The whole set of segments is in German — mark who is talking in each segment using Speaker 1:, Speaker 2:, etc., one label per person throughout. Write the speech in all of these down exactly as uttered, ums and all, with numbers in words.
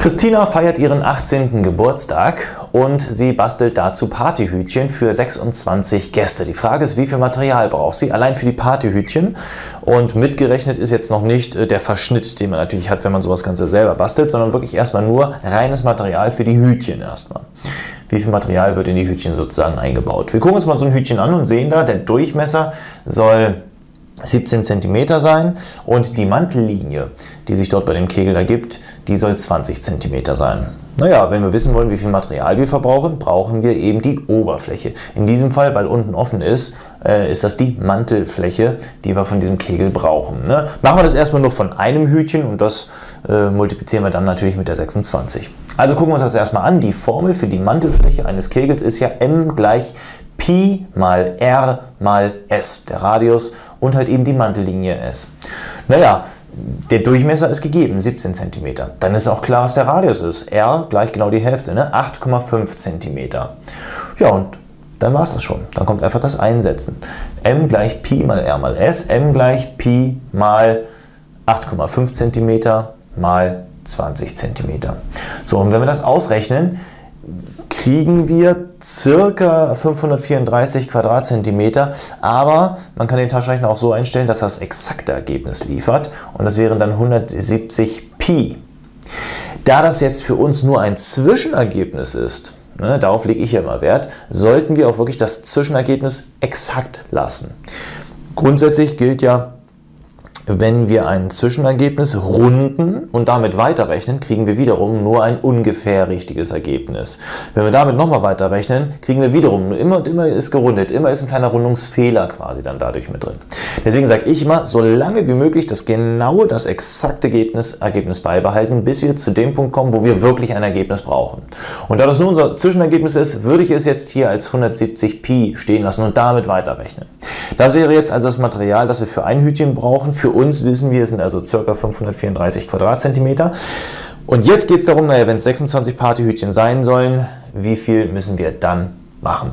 Speaker 1: Christina feiert ihren achtzehnten Geburtstag und sie bastelt dazu Partyhütchen für sechsundzwanzig Gäste. Die Frage ist, wie viel Material braucht sie allein für die Partyhütchen? Und mitgerechnet ist jetzt noch nicht der Verschnitt, den man natürlich hat, wenn man sowas Ganze selber bastelt, sondern wirklich erstmal nur reines Material für die Hütchen erstmal. Wie viel Material wird in die Hütchen sozusagen eingebaut? Wir gucken uns mal so ein Hütchen an und sehen da, der Durchmesser soll siebzehn Zentimeter sein und die Mantellinie, die sich dort bei dem Kegel ergibt, die soll zwanzig Zentimeter sein. Naja, wenn wir wissen wollen, wie viel Material wir verbrauchen, brauchen wir eben die Oberfläche. In diesem Fall, weil unten offen ist, äh, ist das die Mantelfläche, die wir von diesem Kegel brauchen. Ne? Machen wir das erstmal nur von einem Hütchen und das äh, multiplizieren wir dann natürlich mit der sechsundzwanzig. Also gucken wir uns das erstmal an. Die Formel für die Mantelfläche eines Kegels ist ja M gleich Pi mal R mal S, der Radius und halt eben die Mantellinie S. Naja, der Durchmesser ist gegeben, siebzehn Zentimeter. Dann ist auch klar, was der Radius ist. R gleich genau die Hälfte, ne? acht Komma fünf Zentimeter. Ja, und dann war es das schon. Dann kommt einfach das Einsetzen. M gleich Pi mal R mal S, M gleich Pi mal acht Komma fünf Zentimeter mal zwanzig Zentimeter. So, und wenn wir das ausrechnen, kriegen wir ca. fünfhundertvierunddreißig Quadratzentimeter, aber man kann den Taschenrechner auch so einstellen, dass er das exakte Ergebnis liefert und das wären dann hundertsiebzig Pi. Da das jetzt für uns nur ein Zwischenergebnis ist, ne, darauf lege ich ja immer Wert, sollten wir auch wirklich das Zwischenergebnis exakt lassen. Grundsätzlich gilt ja, wenn wir ein Zwischenergebnis runden und damit weiterrechnen, kriegen wir wiederum nur ein ungefähr richtiges Ergebnis. Wenn wir damit nochmal weiterrechnen, kriegen wir wiederum, immer und immer ist gerundet, immer ist ein kleiner Rundungsfehler quasi dann dadurch mit drin. Deswegen sage ich immer, so lange wie möglich das genaue, das exakte Ergebnis, Ergebnis beibehalten, bis wir zu dem Punkt kommen, wo wir wirklich ein Ergebnis brauchen. Und da das nur unser Zwischenergebnis ist, würde ich es jetzt hier als hundertsiebzig Pi stehen lassen und damit weiterrechnen. Das wäre jetzt also das Material, das wir für ein Hütchen brauchen. Für uns wissen wir, es sind also ca. fünfhundertvierunddreißig Quadratzentimeter. Und jetzt geht es darum, naja, wenn es sechsundzwanzig Partyhütchen sein sollen, wie viel müssen wir dann machen?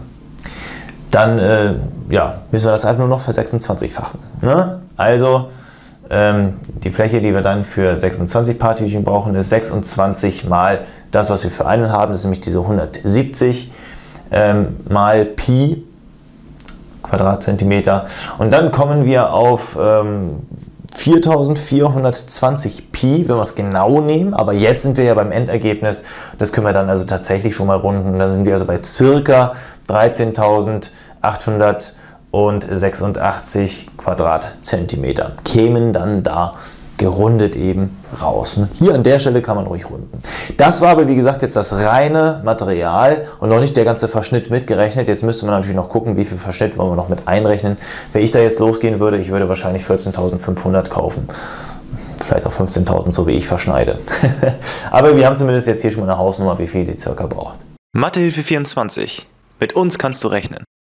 Speaker 1: Dann äh, ja, müssen wir das einfach nur noch versechsundzwanzigfachen. Ne? Also ähm, die Fläche, die wir dann für sechsundzwanzig Partyhütchen brauchen, ist sechsundzwanzig mal das, was wir für einen haben, das ist nämlich diese hundertsiebzig ähm, mal Pi Quadratzentimeter. Und dann kommen wir auf ähm, viertausendvierhundertzwanzig Pi, wenn wir es genau nehmen, aber jetzt sind wir ja beim Endergebnis, das können wir dann also tatsächlich schon mal runden, dann sind wir also bei ca. dreizehntausendachthundertsechsundachtzig Quadratzentimeter, kämen dann da gerundet eben raus. Hier an der Stelle kann man ruhig runden. Das war aber wie gesagt jetzt das reine Material und noch nicht der ganze Verschnitt mitgerechnet. Jetzt müsste man natürlich noch gucken, wie viel Verschnitt wollen wir noch mit einrechnen. Wenn ich da jetzt losgehen würde, ich würde wahrscheinlich vierzehntausendfünfhundert kaufen. Vielleicht auch fünfzehntausend, so wie ich verschneide. Aber wir haben zumindest jetzt hier schon mal eine Hausnummer, wie viel sie circa braucht.
Speaker 2: Mathehilfe vierundzwanzig. Mit uns kannst du rechnen.